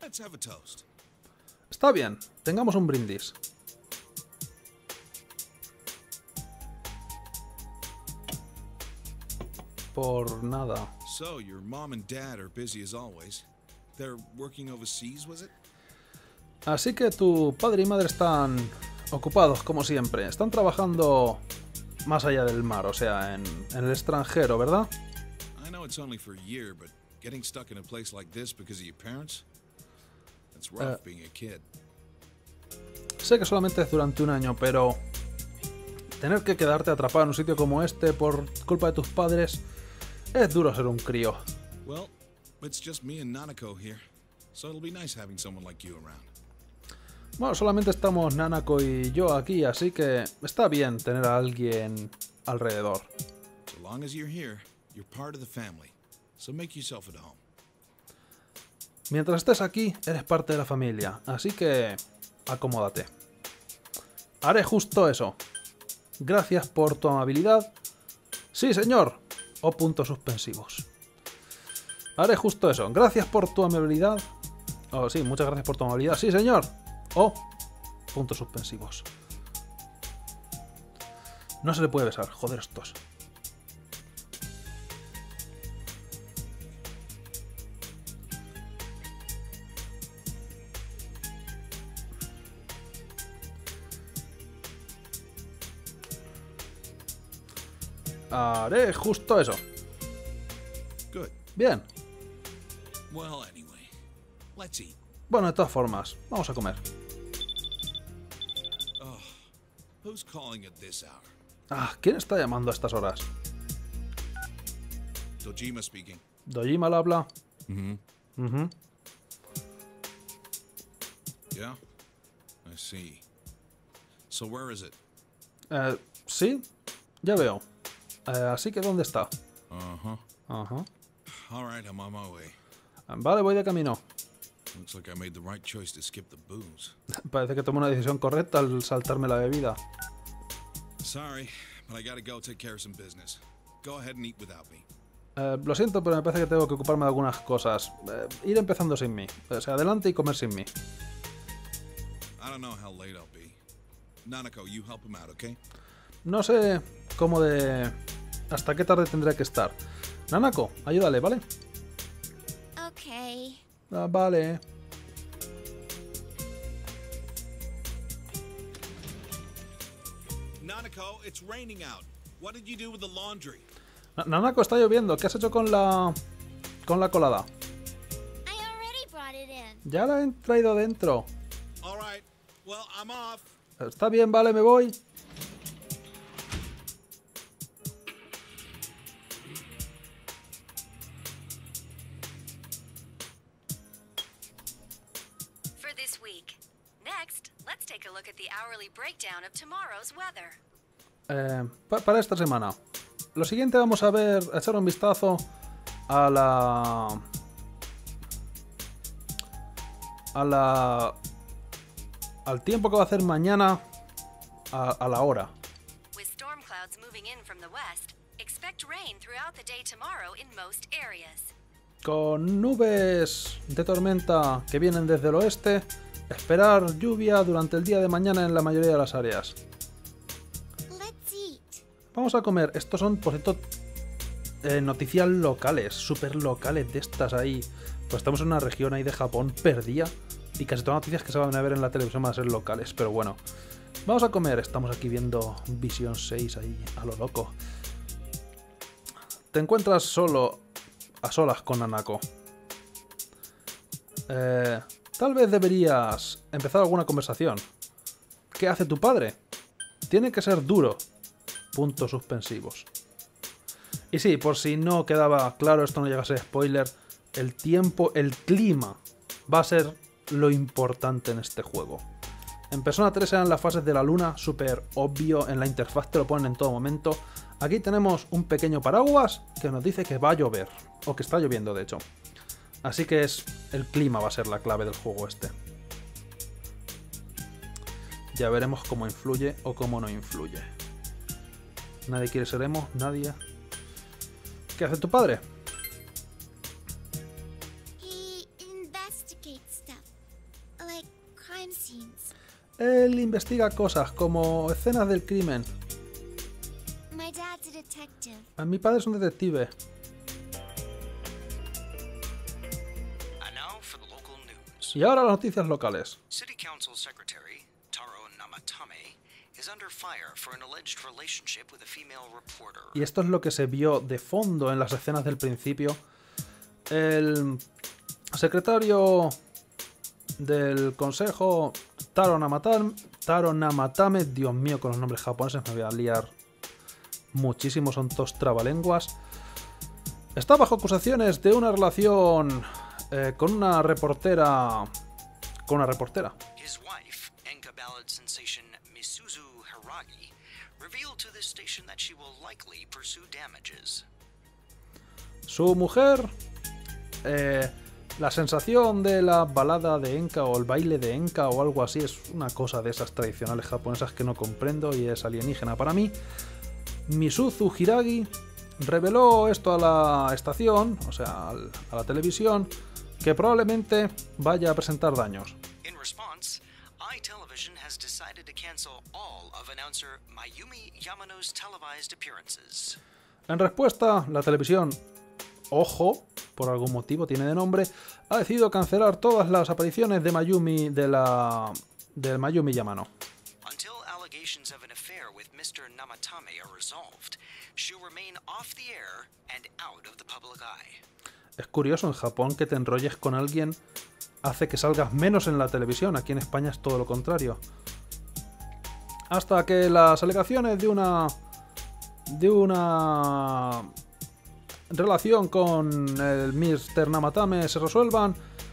Let's have a toast. Está bien, tengamos un brindis. Por nada. So, your mom and dad are busy as always. They're working overseas, was it? Así que tu padre y madre están ocupados, como siempre. Están trabajando más allá del mar, o sea, en el extranjero, ¿verdad? I know it's only for a year, but getting stuck in a place like this because of your parents? It's rough being a kid. Sé que solamente es durante un año, pero tener que quedarte atrapado en un sitio como este por culpa de tus padres es duro ser un crío. Well, it's just me and Nanako here, so it'll be nice having someone like you around. Bueno, solamente estamos Nanako y yo aquí, así que está bien tener a alguien alrededor. So long as you're here, you're part of the family, so make yourself at home. Mientras estés aquí, eres parte de la familia, así que acomódate. Haré justo eso. Gracias por tu amabilidad. Sí, señor. O puntos suspensivos. Haré justo eso. Gracias por tu amabilidad. Oh, sí, muchas gracias por tu amabilidad. Sí, señor. O puntos suspensivos. No se le puede besar. Joder, estos. Haré justo eso. Good. Bien. Well, anyway, let's eat. Bueno, de todas formas, vamos a comer. Oh, who's calling at this hour? Ah, ¿quién está llamando a estas horas? Dojima speaking. ¿Dojima la habla? Mm-hmm. Yeah? I see. So where is it? Sí, ya veo. Así que, ¿dónde está? Uh-huh. Ajá. All right, I'm on my way. Vale, voy de camino. Looks like I made the right choice to skip the booze. Parece que tomé una decisión correcta al saltarme la bebida. Sorry, but I gotta go take care of some business. Go ahead and eat without me. Lo siento, pero me parece que tengo que ocuparme de algunas cosas. Ir empezando sin mí. O sea, adelante y comer sin mí. I don't know how late I'll be. Nanako, you help him out, okay? No sé cómo de... hasta qué tarde tendré que estar. Nanako, ayúdale, ¿vale? Okay. Vale. Nanako, it's raining out. What did you do with the laundry? Nanako, está lloviendo. ¿Qué has hecho con la colada? I already brought it in. Ya la he traído dentro. All right. Well, I'm off. Está bien, vale, me voy. For this week. Next, let's take a look at the hourly breakdown of tomorrow's weather. Para esta semana. Lo siguiente vamos a ver, a echar un vistazo a al tiempo que va a hacer mañana a la hora. With storm clouds moving in from the west, expect rain throughout the day tomorrow in most areas. Con nubes de tormenta que vienen desde el oeste, esperar lluvia durante el día de mañana en la mayoría de las áreas. Let's eat. Vamos a comer. Estos son, por cierto, noticias locales, súper locales de estas ahí. Pues estamos en una región ahí de Japón perdida y casi todas las noticias que se van a ver en la televisión van a ser locales. Pero bueno, vamos a comer. Estamos aquí viendo Vision 6 ahí a lo loco. Te encuentras solo, a solas con Nanako. Tal vez deberías empezar alguna conversación. ¿Qué hace tu padre? Tiene que ser duro. Puntos suspensivos. Y sí, por si no quedaba claro, esto no llega a ser spoiler, el tiempo, el clima va a ser lo importante en este juego. En Persona 3 eran las fases de la luna, súper obvio, en la interfaz te lo ponen en todo momento. Aquí tenemos un pequeño paraguas que nos dice que va a llover, o que está lloviendo de hecho. Así que el clima va a ser la clave del juego este. Ya veremos cómo influye o cómo no influye. Nadie quiere ser emo, nadie. ¿Qué hace tu padre? He investigates stuff. Él investiga cosas como escenas del crimen. My dad's a detective. Mi padre es un detective. And now for the local news. Y ahora las noticias locales. City Council Secretary Taro Namatame is under fire for an alleged relationship with a female reporter. Y esto es lo que se vio de fondo en las escenas del principio. El secretario del consejo Taro Namatame, Dios mío, con los nombres japoneses me voy a liar muchísimo, son todos trabalenguas. Está bajo acusaciones de una relación con una reportera. His wife, enka ballad sensation Misuzu Haragi, revealed to this station that she will likely pursue damages. Su mujer, la sensación de la balada de enka o el baile de enka o algo así, es una cosa de esas tradicionales japonesas que no comprendo y es alienígena para mí. Misuzu Hiragi reveló esto a la estación, o sea, a la televisión, que probablemente vaya a presentar daños. In response, iTelevision has decided to cancel all of announcer Mayumi Yamano's televised appearances. En respuesta, la televisión, ojo, por algún motivo tiene de nombre, ha decidido cancelar todas las apariciones de Mayumi del Mayumi Yamano. Until allegations of an affair with Mr. Namatame are resolved, she'll remain off the air and out of the public eye. Es curioso, en Japón que te enrolles con alguien hace que salgas menos en la televisión. Aquí en España es todo lo contrario. Hasta que las alegaciones de una relación con el Mr. Namatame se resuelvan,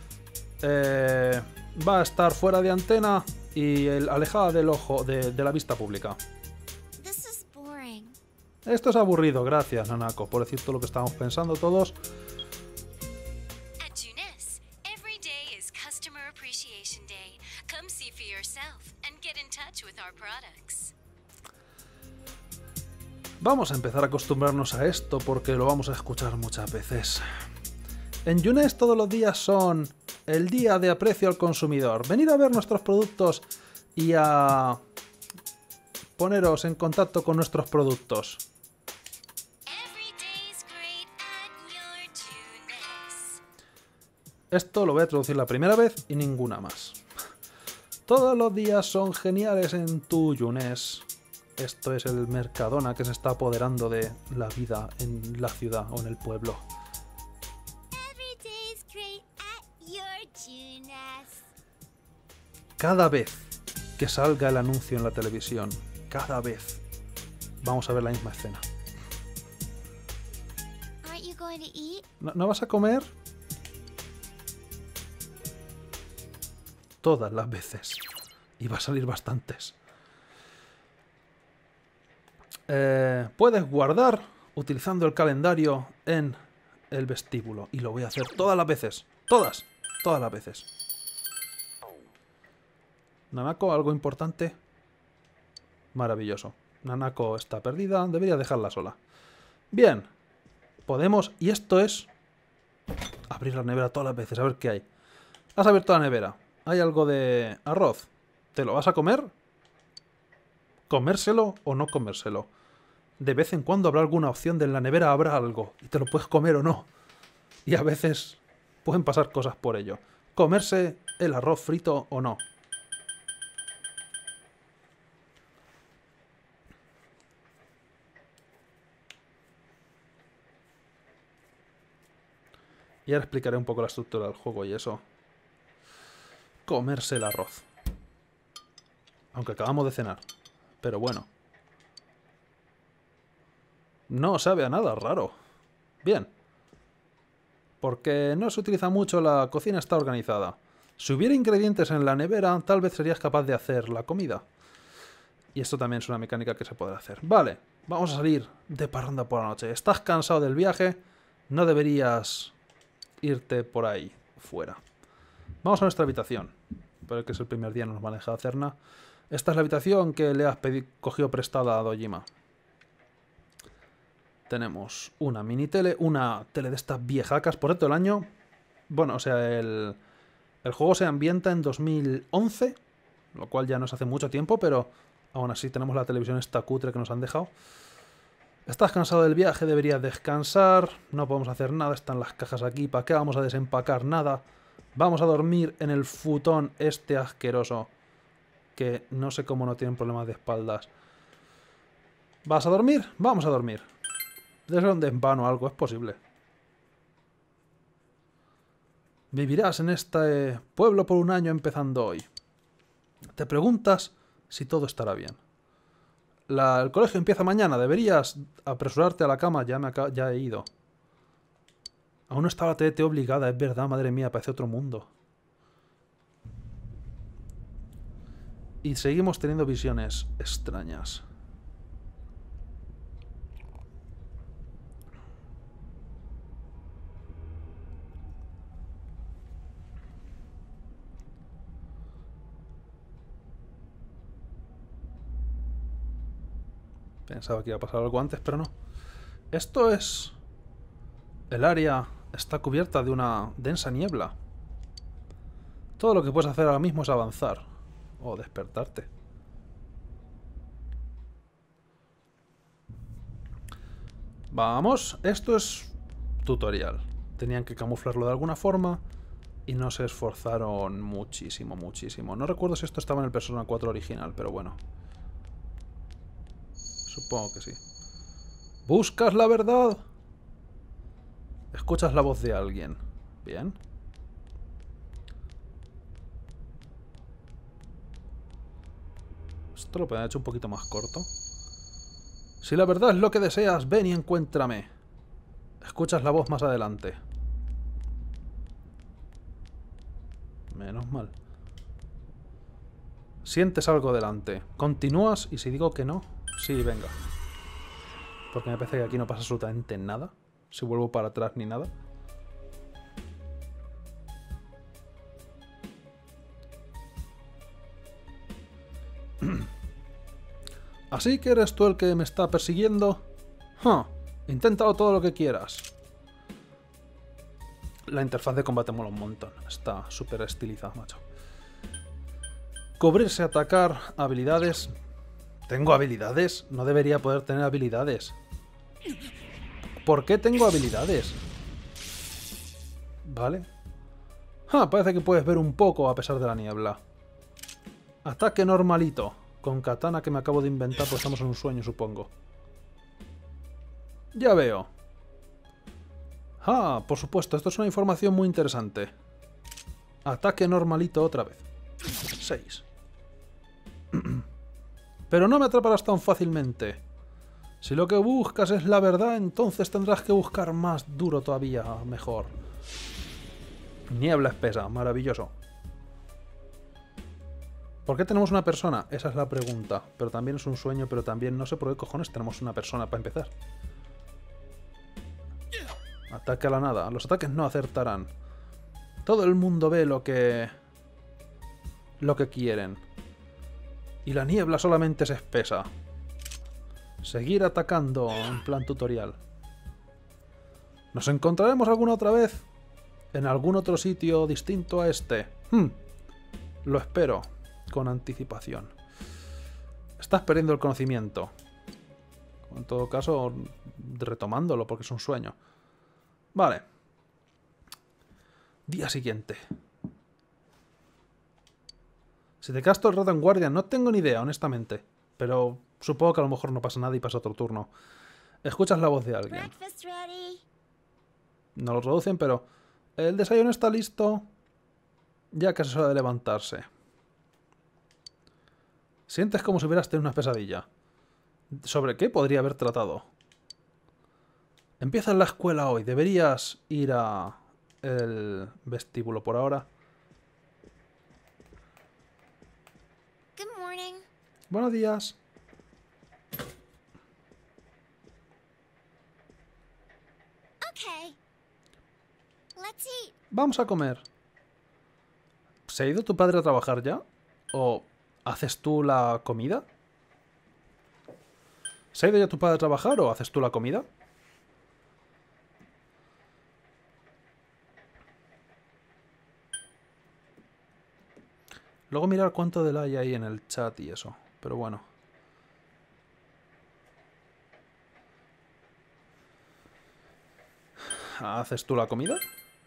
va a estar fuera de antena y alejada del ojo de la vista pública. This is boring. Esto es aburrido, gracias Nanako, por decir todo lo que estábamos pensando todos. At Junes, every day is Customer Appreciation Day. Come see for yourself and get in touch with our products. Vamos a empezar a acostumbrarnos a esto porque lo vamos a escuchar muchas veces. En Yunes todos los días son el día de aprecio al consumidor. Venid a ver nuestros productos y a poneros en contacto con nuestros productos. Every day's great at your Junes. Esto lo voy a traducir la primera vez y ninguna más. Todos los días son geniales en tu Yunes. Esto es el Mercadona que se está apoderando de la vida en la ciudad o en el pueblo. Every day's great at your Junes. Cada vez que salga el anuncio en la televisión, cada vez vamos a ver la misma escena. Aren't you going to eat? ¿No vas a comer? Todas las veces. Y va a salir bastantes. Puedes guardar utilizando el calendario en el vestíbulo. Y lo voy a hacer todas las veces. Todas las veces. Nanako, algo importante. Maravilloso. Nanako está perdida. Debería dejarla sola. Bien. Podemos... Y esto es... abrir la nevera todas las veces. A ver qué hay. Has abierto la nevera. Hay algo de arroz. ¿Te lo vas a comer? ¿Comérselo o no comérselo? De vez en cuando habrá alguna opción de en la nevera habrá algo. Y te lo puedes comer o no. Y a veces pueden pasar cosas por ello. ¿Comerse el arroz frito o no? Y ahora explicaré un poco la estructura del juego y eso. Comerse el arroz. Aunque acabamos de cenar. Pero bueno. No sabe a nada raro. Bien. Porque no se utiliza mucho, la cocina está organizada. Si hubiera ingredientes en la nevera, tal vez serías capaz de hacer la comida. Y esto también es una mecánica que se podrá hacer. Vale, vamos a salir de parranda por la noche. ¿Estás cansado del viaje? No deberías irte por ahí fuera. Vamos a nuestra habitación. Pero que es el primer día, no nos van a dejar hacer nada. Esta es la habitación que le has cogido prestada a Dojima. Tenemos una mini tele, una tele de estas viejacas. Por cierto, el año... Bueno, o sea, el juego se ambienta en 2011. lo cual ya nos hace mucho tiempo, pero aún así tenemos la televisión esta cutre que nos han dejado. Estás cansado del viaje, deberías descansar. No podemos hacer nada, están las cajas aquí. ¿Para qué vamos a desempacar nada? Vamos a dormir en el futón este asqueroso, que no sé cómo no tienen problemas de espaldas. ¿Vas a dormir? Vamos a dormir. Debe ser un desvano o algo, es posible. Vivirás en este pueblo por un año empezando hoy. Te preguntas si todo estará bien. El colegio empieza mañana. Deberías apresurarte a la cama. Ya he ido. Aún no está la TDT obligada. Es verdad, madre mía. Parece otro mundo. Y seguimos teniendo visiones extrañas. Pensaba que iba a pasar algo antes, pero no. Esto es... El área está cubierta de una densa niebla. Todo lo que puedes hacer ahora mismo es avanzar. O despertarte. Vamos, esto es tutorial. Tenían que camuflarlo de alguna forma y no se esforzaron muchísimo, muchísimo. No recuerdo si esto estaba en el Persona 4 original, pero bueno. Supongo que sí. ¿Buscas la verdad? Escuchas la voz de alguien. Bien. Esto lo pueden haber hecho un poquito más corto. Si la verdad es lo que deseas, ven y encuéntrame. Escuchas la voz más adelante. Menos mal. Sientes algo delante. Continúas y si digo que no... Sí, venga. Porque me parece que aquí no pasa absolutamente nada. Si vuelvo para atrás ni nada. ¿Así que eres tú el que me está persiguiendo? Inténtalo todo lo que quieras. La interfaz de combate mola un montón. Está súper estilizada, macho. Cubrirse, atacar, habilidades... ¿Tengo habilidades? No debería poder tener habilidades. ¿Por qué tengo habilidades? Vale. Parece que puedes ver un poco a pesar de la niebla. Ataque normalito. Con katana que me acabo de inventar, pues estamos en un sueño, supongo. Ya veo. Por supuesto, esto es una información muy interesante. Ataque normalito otra vez. 6. Pero no me atraparás tan fácilmente. Si lo que buscas es la verdad, entonces tendrás que buscar más duro todavía, mejor. Niebla espesa, maravilloso. ¿Por qué tenemos una persona? Esa es la pregunta. Pero también es un sueño, pero también no sé por qué cojones tenemos una persona para empezar. Ataque a la nada. Los ataques no acertarán. Todo el mundo ve lo que quieren. Y la niebla solamente es espesa. Seguir atacando en plan tutorial. ¿Nos encontraremos alguna otra vez? ¿En algún otro sitio distinto a este? Lo espero. Con anticipación. Estás perdiendo el conocimiento. En todo caso, retomándolo porque es un sueño. Vale. Día siguiente. Si te quedas todo el rato en guardia, no tengo ni idea, honestamente. Pero supongo que a lo mejor no pasa nada y pasa otro turno. Escuchas la voz de alguien. No lo traducen, pero... El desayuno está listo. Ya casi es hora de levantarse. Sientes como si hubieras tenido una pesadilla. ¿Sobre qué podría haber tratado? Empiezas la escuela hoy. Deberías ir a... el vestíbulo por ahora. Good morning. Buenos días. Okay. Let's eat. Vamos a comer. ¿Se ha ido tu padre a trabajar ya? ¿O haces tú la comida? ¿Se ha ido ya tu padre a trabajar o haces tú la comida? Luego mirar cuánto de like hay en el chat y eso. Pero bueno. ¿Haces tú la comida?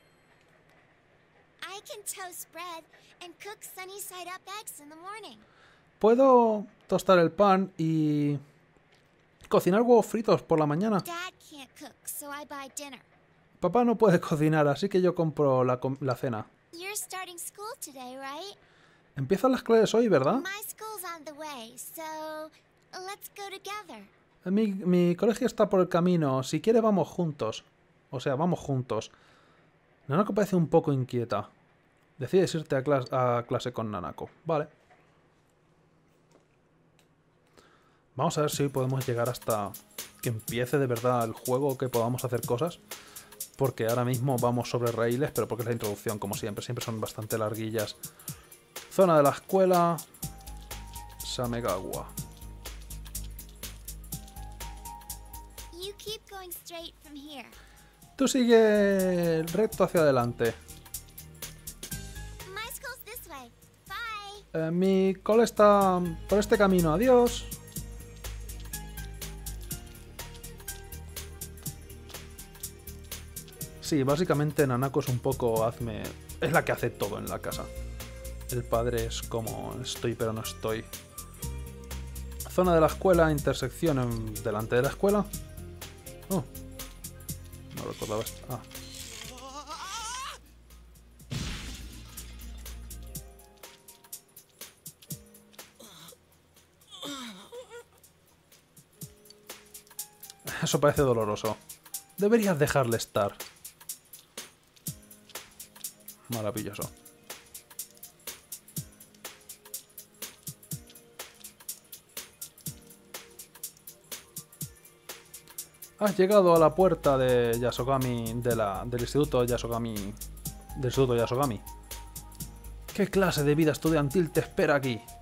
I can toast bread and cook sunny side up eggs in the morning. Puedo tostar el pan y cocinar huevos fritos por la mañana. Dad can't cook, so I buy dinner. Papá no puede cocinar, así que yo compro la cena. You're starting school today, right? Empiezan las clases hoy, ¿verdad? My school's on the way, so let's go together. Mi colegio está por el camino. Si quiere, vamos juntos. O sea, vamos juntos. Nanako parece un poco inquieta. Decides irte a clase con Nanako. Vale. Vamos a ver si podemos llegar hasta que empiece de verdad el juego, que podamos hacer cosas. Porque ahora mismo vamos sobre raíles, pero porque es la introducción, como siempre. Siempre son bastante larguillas. Zona de la escuela. Samegawa. You keep going straight from here. Tú sigue recto hacia adelante. My school's this way. Bye. Mi cole está por este camino. Adiós. Sí, básicamente Nanako es un poco hazme... Es la que hace todo en la casa. El padre es como estoy pero no estoy. Zona de la escuela, intersección delante de la escuela. Oh. No recordaba esto. Ah. Eso parece doloroso. Deberías dejarle estar. Maravilloso. Has llegado a la puerta de Yasogami, del Instituto Yasogami. Del Instituto Yasogami. ¿Qué clase de vida estudiantil te espera aquí?